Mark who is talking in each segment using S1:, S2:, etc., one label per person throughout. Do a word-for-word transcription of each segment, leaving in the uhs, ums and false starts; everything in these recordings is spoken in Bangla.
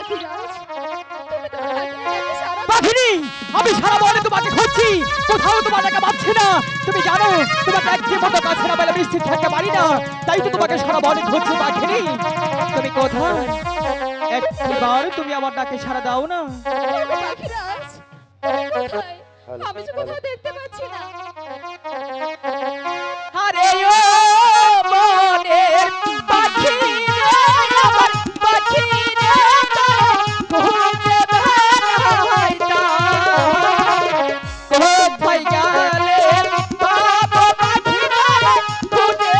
S1: পাখিনি, আমি সারা বনে তোমাকে খুঁজছি, কোথাও তোমার দেখা পাচ্ছি না। তুমি জানো তোমাকে একটি মতো কাছে না পেলে বৃষ্টি থাকতে পারি না, তাই তো তোমাকে সারা বনে খুঁজছি। পাখিনি, তুমি কোথায়? একবার তুমি আমার ডাকে সাড়া দাও না।
S2: আমি তো কোথাও দেখতে পাচ্ছি না।
S1: আরে ও বনের পাখি রে, আমার পাখি রে, খুঁজে বেড়াইতা কোথায় গেলে বাবা পাখি রে, খুঁজে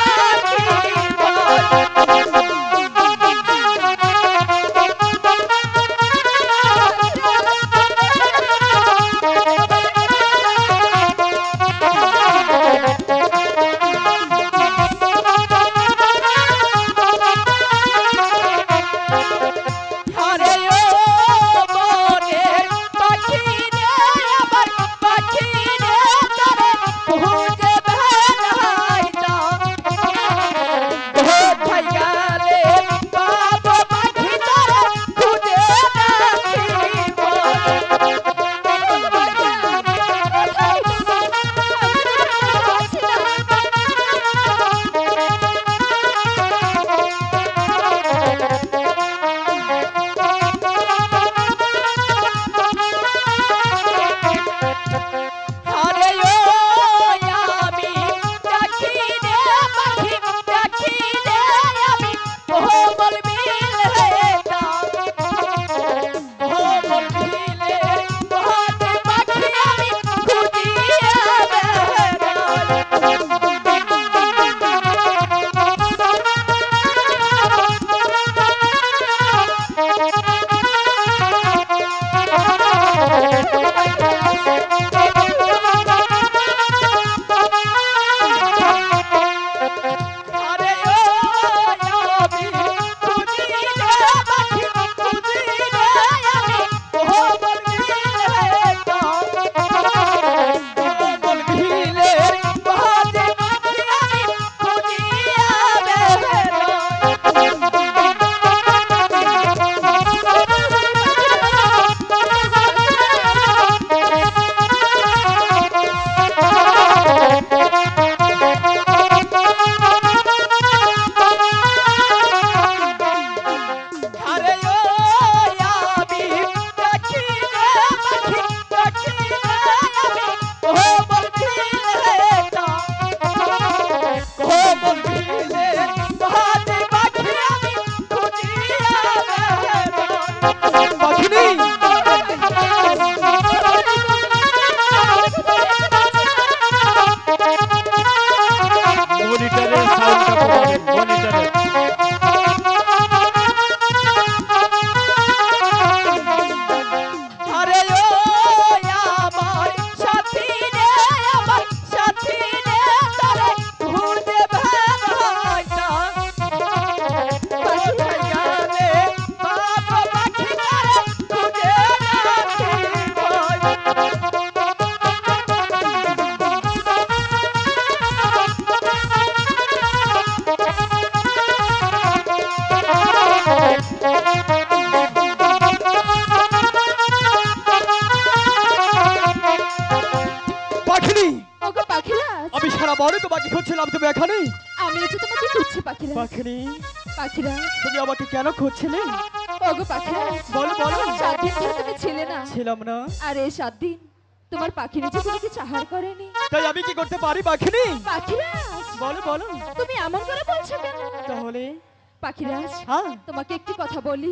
S1: তুমি আমাকে কেন খুঁজছিলে?
S2: ওগো পাখিরাজ,
S1: বলো বলো।
S2: সাত দিন ধরে তুমি ছিলে না।
S1: ছিলাম না।
S2: আর এই সাত দিন তোমার পাখিনি যে তোমাকে চাহার করেনি,
S1: তাই আমি কি করতে পারি পাখিনি?
S2: পাখিরাজ
S1: বলো বলো।
S2: তুমি এমন করে বলছো কেন?
S1: তাহলে
S2: পাখিরাজ,
S1: হ্যাঁ,
S2: তোমাকে একটি কথা বলি,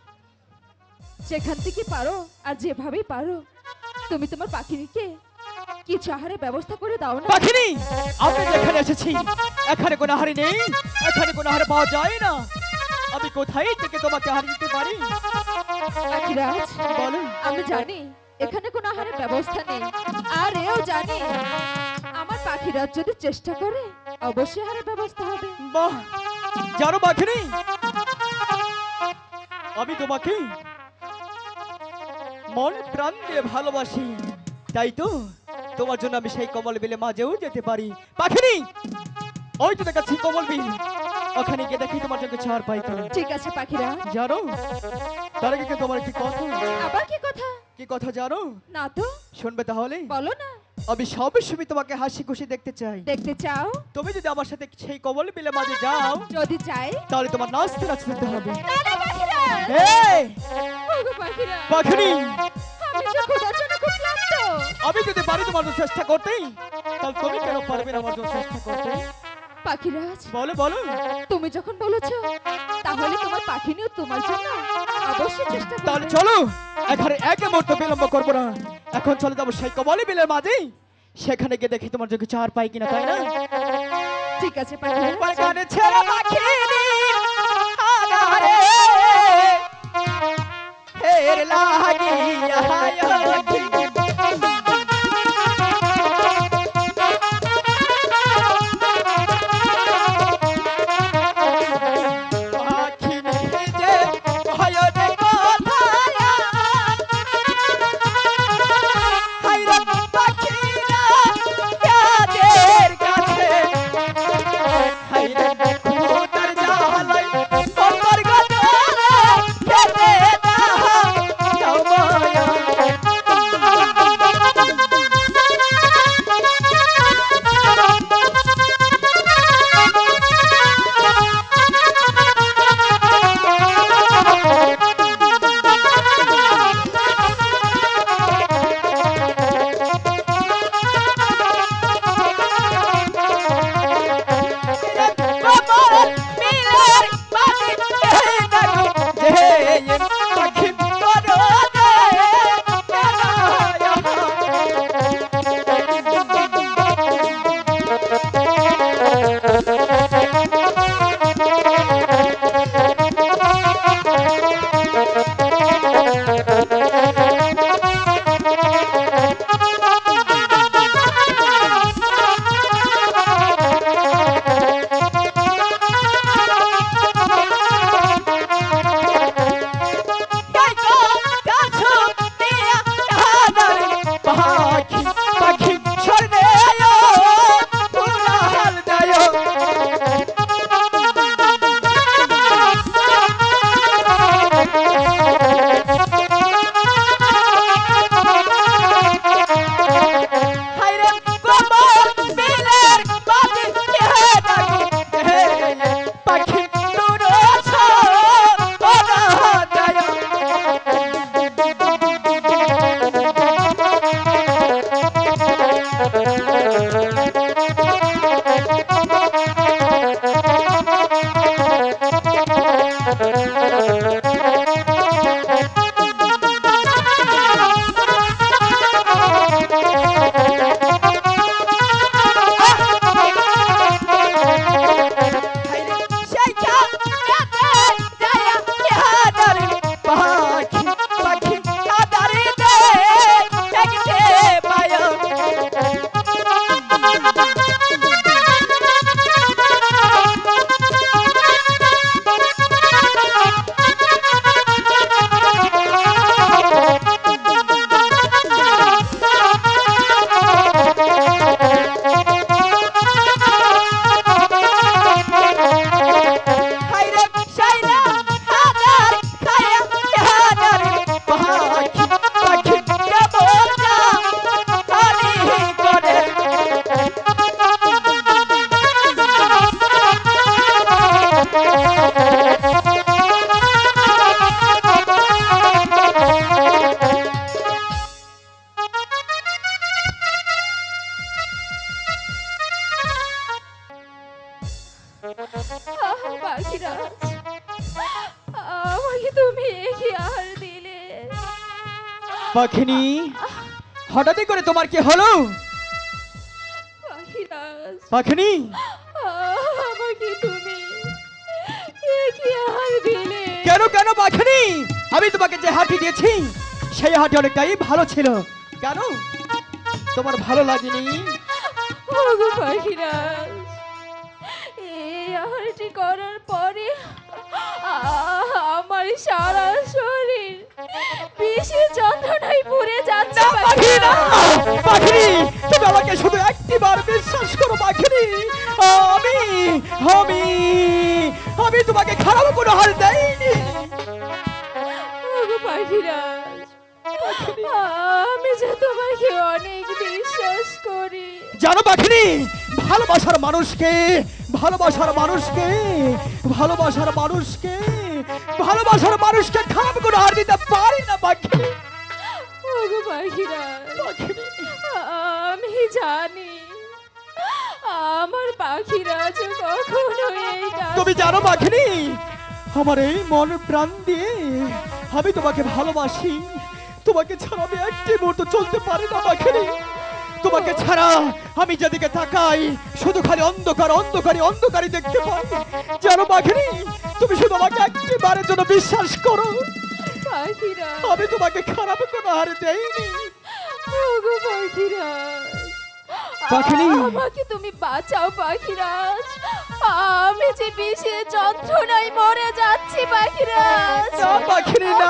S2: যেখান থেকে পারো আর যেভাবেই পারো তুমি তোমার পাখিনিকে কিছু আহারের ব্যবস্থা করে দাও না।
S1: পাখিনি, আমি যেখানে এসেছি এখানে কোনো আহার নেই, এখানে কোনো আহার পাওয়া যায় না। আমি কোথায় থেকে তোমাকে আহার দিতে পারি?
S2: পাখিরাজ
S1: বলো।
S2: আমি জানি এখানে কোনো আহারের ব্যবস্থা নেই, আর এও জানি আমার পাখিরাজ যদি চেষ্টা করে অবশ্যই আহারের ব্যবস্থা হবে।
S1: বাহ, জানো পাখিনি, আমি তোমাকে মন প্রাণ দিয়ে ভালোবাসি, তাই তো তোমার জন্য আমি সেই কমল বিলে মাঝেও যেতে পারি। পাখিনি, ওই তো দেখাচ্ছি কমল বিল, ওখানে গিয়ে দেখি তোমার জন্য চার পাই কিনা।
S2: ঠিক আছে পাখিরা।
S1: জানো তার আগে কি তোমার কি কথা?
S2: আবার কি কথা?
S1: কি কথা জানো?
S2: না তো।
S1: শুনবে তাহলে?
S2: বলো না।
S1: আমি সবসময় তোমাকে হাসি খুশি দেখতে চাই।
S2: দেখতে চাও?
S1: তুমি যদি আমার সাথে সেই কমল বিলের মাঝে যাও,
S2: যদি যাই
S1: তাহলে তোমার নাচতে নাচতে হবে।
S2: না না পাখিরা।
S1: এই
S2: ওগো পাখিরা,
S1: পাখি,
S2: আমি যে খোদার জন্য খুব ক্লান্ত।
S1: আমি যদি পারি তোমার জন্য চেষ্টা করতেই, তাহলে তুমি কেন পারবে না আমার জন্য চেষ্টা করতে?
S2: পাখিরাজ,
S1: বলো বলো।
S2: তুমি যখন বলেছো, তাহলে তোমার পাখিনিও তোমার জন্য অবশ্যই চেষ্টা করবে।
S1: তাহলে চলো, এখানে এক মুহূর্ত বিলম্ব করবো না। এখন চলে যাবো সেই কমল বিলের মাঝে, সেখানে গিয়ে দেখি তোমার জন্য চার পাই কিনা, তাই না?
S2: ঠিক আছে পাখিরা।
S1: পাখানে ছেড়ে পাখিনি আগারে হের লাগিয়া হায়কি পাখিনি, হঠাৎ করে তোমার কি হলো? পাখিনি,
S2: আমাকে তুমি কি আহার দিলে?
S1: কেন কেন পাখিনি? আমি তোমাকে যে হাঁটি দিয়েছি সেই হাঁটি অনেকটাই ভালো ছিল, কেন তোমার ভালো লাগেনি?
S2: ওগো পাখিরাজ, এই আহারটি করার পরে আমার সারা শরীর বিষের যন্ত্রণায় পুড়ে যাচ্ছে।
S1: পাখিরা, পাখিনি, তুমি আমাকে শুধু একটিবার বিশ্বাস করো পাখিনি। আমি আমি আমি তোমাকে খারাপ কোনো হাল দেয়নি।
S2: ওগো পাখিরাজ, আমি যে তোমাকে অনেক বিশ্বাস করি।
S1: জানো পাখিনি, ভালোবাসার মানুষকে ভালোবাসার মানুষকে ভালোবাসার মানুষকে ভালোবাসার মানুষকে খারাপ করে হার দিতে পারি না পাখিনি।
S2: ওগো পাখিরাজ,
S1: পাখিনি,
S2: আমি জানি আমার পাখিরাজ কখনো এই কাজ-
S1: তুমি জানো পাখিনি, আমার এই মন প্রাণ দিয়ে আমি তোমাকে ভালোবাসি। তোমাকে ছাড়া আমি একটি মুহূর্ত চলতে পারি না পাখিনি। তোমাকে ছাড়া আমি যেদিকে তাকাই শুধু খালি অন্ধকার অন্ধকারই অন্ধকারই দেখতে পাই। জানো পাখিনি, তুমি শুধু আমাকে একটি বারের জন্য বিশ্বাস করো,
S2: পাখিরাজ,
S1: আমি তোমাকে খারাপ কোনো হার দেইনি।
S2: ওগো পাখিরাজ,
S1: পাখিনি।
S2: আমাকে তুমি বাঁচাও পাখিরাজ, আমি যে বিষে যন্ত্রণায় মরে যাচ্ছি পাখিরাজ।
S1: না পাখিনি না,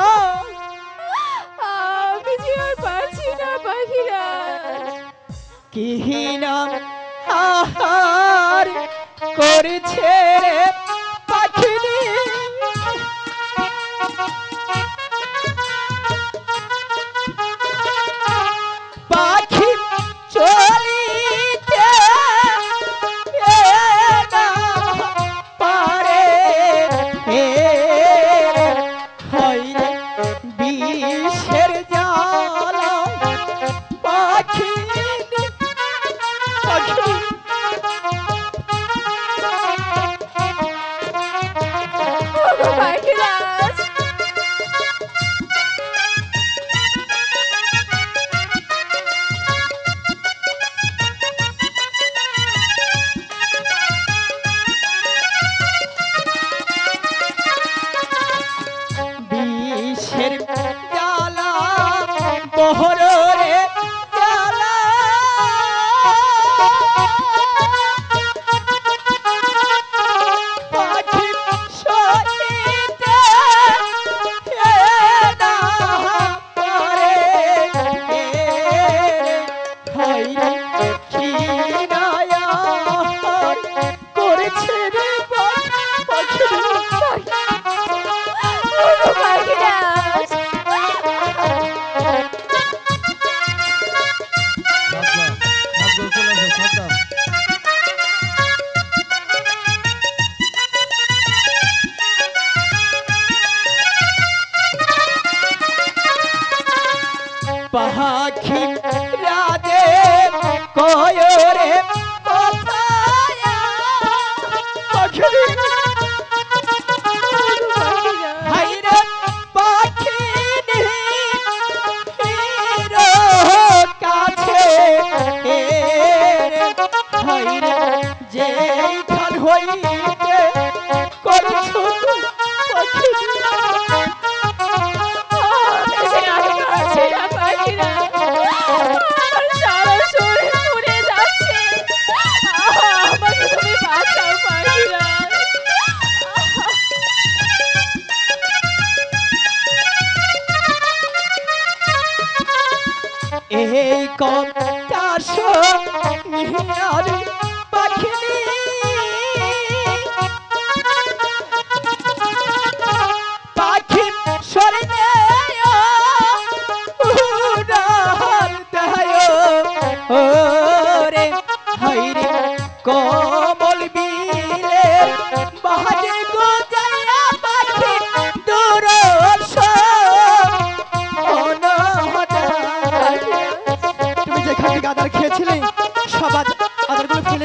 S2: আমি যে আর পারছি না পাখিরাজ।
S1: কি নাম আহার করেছে রে পাখিনি, পাখি চলিতে না পারে, হইলে বিষের জ্বালা পাখি পাখি।
S2: ওগো পাখিরাজ,
S1: বিষের জ্বালা বহরে জ্বালা, পাখি সহিতে না পারে, হইলে কি নায়ার করেছে রে পাখি।
S2: ওগো পাখিরাজ,
S1: পাখি রাজে কয়রে কোথায় পাখি, হাইরে পাখি হিরো কাছে, হাইরে যেইখান হইতে করছো পাখি।
S2: আমি যে আর পারছি না পাখিরাজ, আমার সারা শরীর পুড়ে যাচ্ছে, আমাকে তুমি বাঁচাও পাখিরাজ।
S1: এই কথা শুনিয়ারে পাখিনি, পাখি সরিতে উড়াল দেয় ওরে, হাইরে কমল বিলে বাজে গো যাইয়া পাখি দূর তুমি যেখান থেকে আদার খেয়েছিলে সব আদারগুলো ফেলে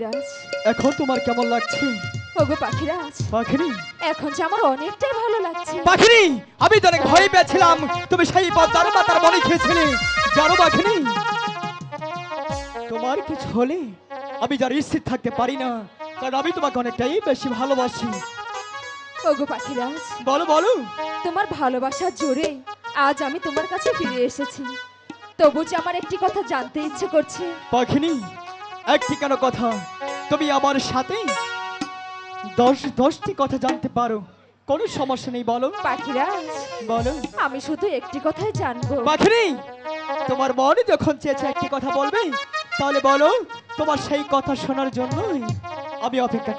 S2: পাখিরাজ,
S1: এখন তোমার কেমন লাগছে?
S2: ওগো পাখিরাজ,
S1: পাখিনি
S2: এখন যে আমার অনেকটাই ভালো লাগছে।
S1: পাখিনি আমি তো অনেক ভয় পেয়েছিলাম, তুমি সেই পদ্মার মাতার মনে খেয়েছিলে। জানো পাখিনি, তোমার কিছু হলে আমি যার স্থির থাকতে পারি না, কারণ আমি তোমাকে অনেকটাই বেশি ভালোবাসি।
S2: ওগো পাখিরাজ,
S1: বলো বলো।
S2: তোমার ভালোবাসার জোরে আজ আমি তোমার কাছে ফিরে এসেছি। তবু যে আমার একটি কথা জানতে ইচ্ছে করছে।
S1: পাখিনি একটি কেন কথা, তুমি আমার সাথে দশ দশটি কথা জানতে পারো, কোনো সমস্যা নেই। বলো
S2: পাখিরাজ,
S1: বলো।
S2: আমি শুধু একটি কথাই জানবো।
S1: পাখিনি তোমার মনে যখন চেয়েছে একটি কথা বলবে, তাহলে বলো, তোমার সেই কথা শোনার জন্যই আমি অপেক্ষা